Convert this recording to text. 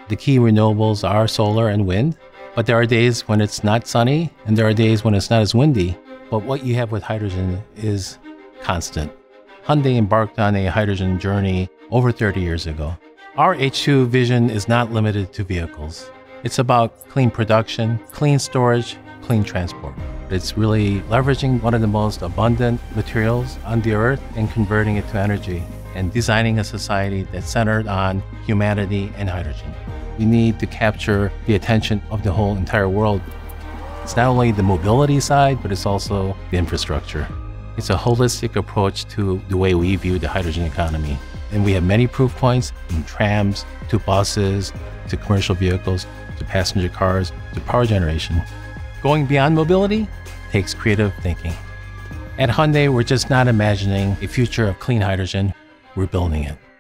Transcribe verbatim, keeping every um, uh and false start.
The key renewables are solar and wind, but there are days when it's not sunny and there are days when it's not as windy. But what you have with hydrogen is constant. Hyundai embarked on a hydrogen journey over thirty years ago. Our H two O Vision is not limited to vehicles. It's about clean production, clean storage, clean transport. It's really leveraging one of the most abundant materials on the earth and converting it to energy and designing a society that's centered on humanity and hydrogen. We need to capture the attention of the whole entire world. It's not only the mobility side, but it's also the infrastructure. It's a holistic approach to the way we view the hydrogen economy. And we have many proof points, from trams to buses to commercial vehicles to passenger cars to power generation. Going beyond mobility takes creative thinking. At Hyundai, we're just not imagining a future of clean hydrogen, we're building it.